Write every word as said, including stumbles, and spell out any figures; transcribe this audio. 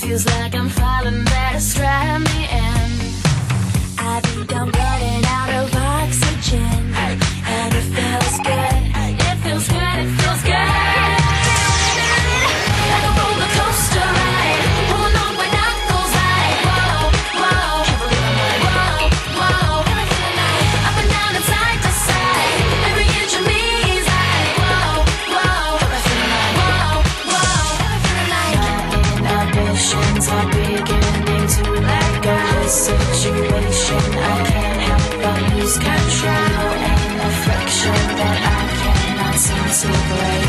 feels like I'm falling, better strap me in. I think I'm running out of oxygen, and it feels good, it feels good, it feels good. Like a roller coaster ride, pulling on my knuckles like whoa, whoa, whoa, whoa. Up and down and side to side, every inch of me is like whoa, whoa, whoa, whoa. My inhibitions are beginning to let go. This situation I can't help but lose control, and a friction that I cannot seem to break.